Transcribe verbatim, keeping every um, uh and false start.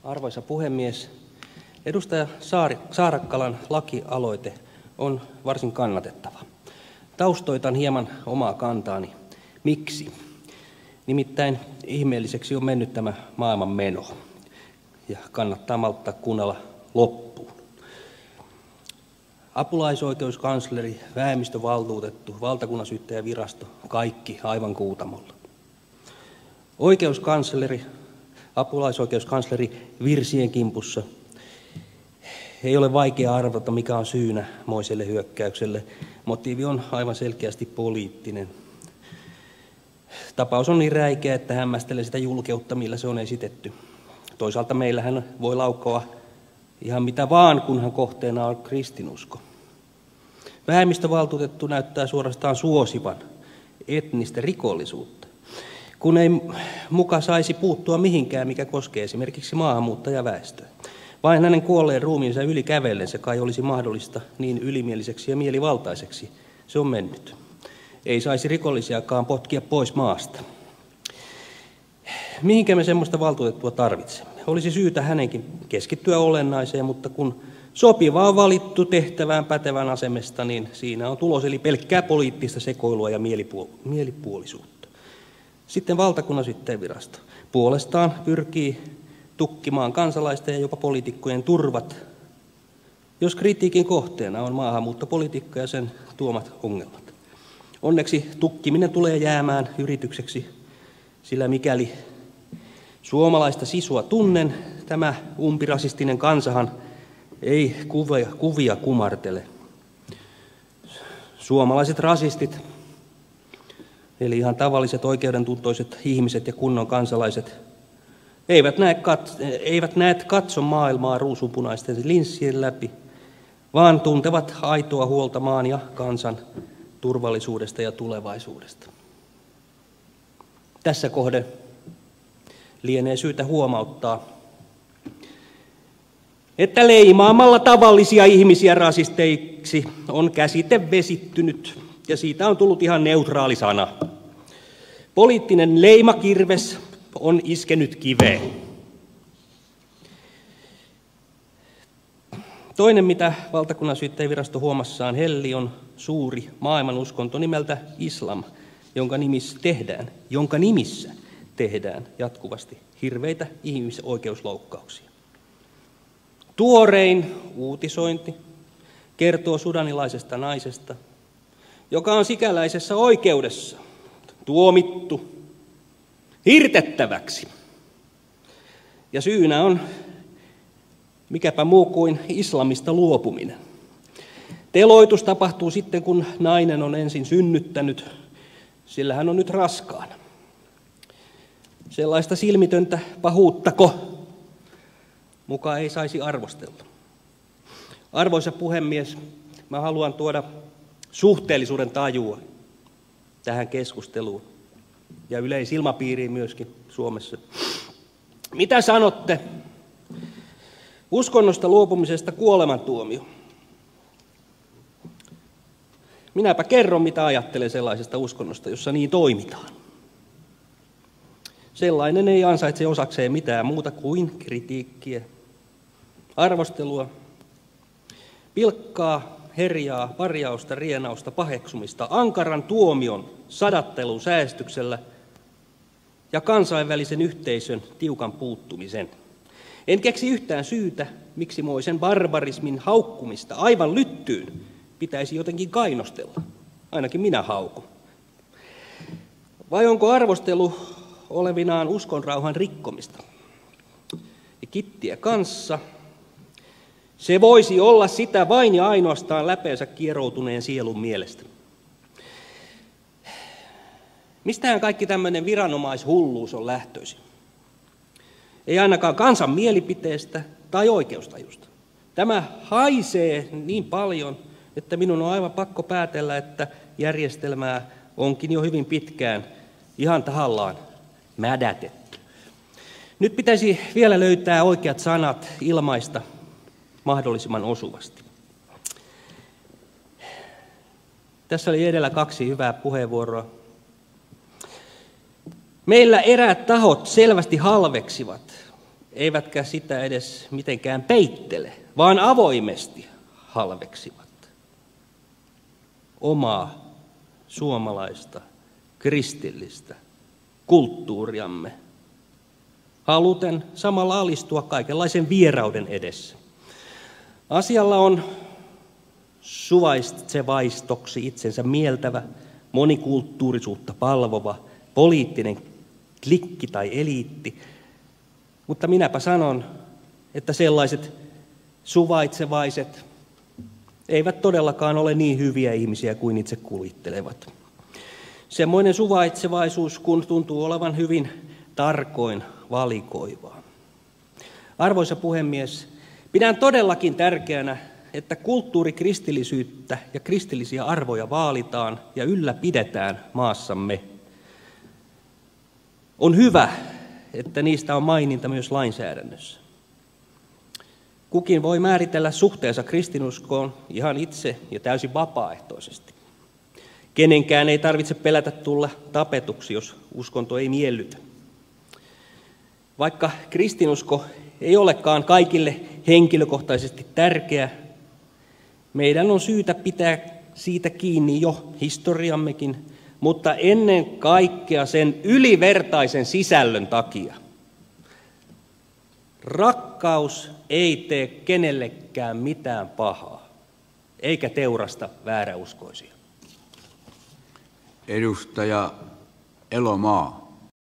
Arvoisa puhemies, edustaja Saari, Saarakkalan lakialoite on varsin kannatettava. Taustoitan hieman omaa kantaani. Miksi? Nimittäin ihmeelliseksi on mennyt tämä maailman meno ja kannattaa malttaa kuunnella loppuun. Apulaisoikeuskansleri, vähemmistövaltuutettu, valtakunnansyyttäjävirasto, kaikki aivan kuutamolla. Oikeuskansleri, apulaisoikeuskansleri virsien kimpussa. Ei ole vaikea arvata, mikä on syynä moiselle hyökkäykselle. Motiivi on aivan selkeästi poliittinen. Tapaus on niin räikeä, että hämmästelen sitä julkeutta, millä se on esitetty. Toisaalta meillähän voi laukoa ihan mitä vaan, kunhan kohteena on kristinusko. Vähemmistövaltuutettu näyttää suorastaan suosivan etnistä rikollisuutta, kun ei muka saisi puuttua mihinkään, mikä koskee esimerkiksi maahanmuuttajaväestöä. Vain hänen kuolleen ruumiinsa yli kävellen se kai olisi mahdollista, niin ylimieliseksi ja mielivaltaiseksi se on mennyt. Ei saisi rikollisiakaan potkia pois maasta. Mihinkä me semmoista valtuutettua tarvitsemme? Olisi syytä hänenkin keskittyä olennaiseen, mutta kun sopiva on valittu tehtävään pätevän asemesta, niin siinä on tulos eli pelkkää poliittista sekoilua ja mielipuolisuutta. Sitten valtakunnansyyttäjävirasto puolestaan pyrkii tukkimaan kansalaisten ja jopa poliitikkojen turvat, jos kritiikin kohteena on maahanmuuttopolitiikka ja sen tuomat ongelmat. Onneksi tukkiminen tulee jäämään yritykseksi, sillä mikäli suomalaista sisua tunnen, tämä umpirasistinen kansahan ei kuvia, kuvia kumartele. Suomalaiset rasistit, eli ihan tavalliset oikeudentuntoiset ihmiset ja kunnon kansalaiset, eivät näe, kat, eivät näe katso maailmaa ruusunpunaisten linssien läpi, vaan tuntevat aitoa huolta maan ja kansan turvallisuudesta ja tulevaisuudesta. Tässä kohde lienee syytä huomauttaa, että leimaamalla tavallisia ihmisiä rasisteiksi on käsite vesittynyt ja siitä on tullut ihan neutraali sana. Poliittinen leimakirves on iskenyt kiveen. Toinen, mitä valtakunnansyyttäjävirasto huomassaan helli, on suuri maailmanuskonto nimeltä islam, jonka nimissä tehdään, jonka nimissä tehdään jatkuvasti hirveitä ihmisoikeusloukkauksia. Tuorein uutisointi kertoo sudanilaisesta naisesta, joka on sikäläisessä oikeudessa tuomittu hirtettäväksi. Ja syynä on mikäpä muu kuin islamista luopuminen. Teloitus tapahtuu sitten, kun nainen on ensin synnyttänyt, sillä hän on nyt raskaana. Sellaista silmitöntä pahuuttako muka ei saisi arvostella. Arvoisa puhemies, mä haluan tuoda suhteellisuuden tajua tähän keskusteluun ja yleisilmapiiriin myöskin Suomessa. Mitä sanotte uskonnosta luopumisesta kuolemantuomio? Minäpä kerron, mitä ajattelen sellaisesta uskonnosta, jossa niin toimitaan. Sellainen ei ansaitse osakseen mitään muuta kuin kritiikkiä, arvostelua, pilkkaa, herjaa, parjausta, rienausta, paheksumista, ankaran tuomion, sadattelun säästyksellä ja kansainvälisen yhteisön tiukan puuttumisen. En keksi yhtään syytä, miksi moisen barbarismin haukkumista aivan lyttyyn pitäisi jotenkin kainostella. Ainakin minä haukun. Vai onko arvostelu olevinaan uskonrauhan rikkomista? Ja kittiä kanssa. Se voisi olla sitä vain ja ainoastaan läpeensä kieroutuneen sielun mielestä. Mistähän kaikki tämmöinen viranomaishulluus on lähtöisin? Ei ainakaan kansan mielipiteestä tai oikeustajusta. Tämä haisee niin paljon, että minun on aivan pakko päätellä, että järjestelmää onkin jo hyvin pitkään ihan tahallaan mädätetty. Nyt pitäisi vielä löytää oikeat sanat ilmaista mahdollisimman osuvasti. Tässä oli edellä kaksi hyvää puheenvuoroa. Meillä eräät tahot selvästi halveksivat eivätkä sitä edes mitenkään peittele, vaan avoimesti halveksivat omaa suomalaista kristillistä kulttuuriamme, haluten samalla alistua kaikenlaisen vierauden edessä. Asialla on suvaitsevaistoksi itsensä mieltävä, monikulttuurisuutta palvova, poliittinen klikki tai eliitti, mutta minäpä sanon, että sellaiset suvaitsevaiset eivät todellakaan ole niin hyviä ihmisiä kuin itse kuvittelevat. Semmoinen suvaitsevaisuus, kun tuntuu olevan hyvin tarkoin valikoivaa. Arvoisa puhemies, pidän todellakin tärkeänä, että kulttuurikristillisyyttä ja kristillisiä arvoja vaalitaan ja ylläpidetään maassamme. On hyvä, että niistä on maininta myös lainsäädännössä. Kukin voi määritellä suhteensa kristinuskoon ihan itse ja täysin vapaaehtoisesti. Kenenkään ei tarvitse pelätä tulla tapetuksi, jos uskonto ei miellytä. Vaikka kristinusko ei olekaan kaikille henkilökohtaisesti tärkeä, meidän on syytä pitää siitä kiinni jo historiammekin, mutta ennen kaikkea sen ylivertaisen sisällön takia. Rakkaus ei tee kenellekään mitään pahaa, eikä teurasta vääräuskoisia. Edustaja Elomaa.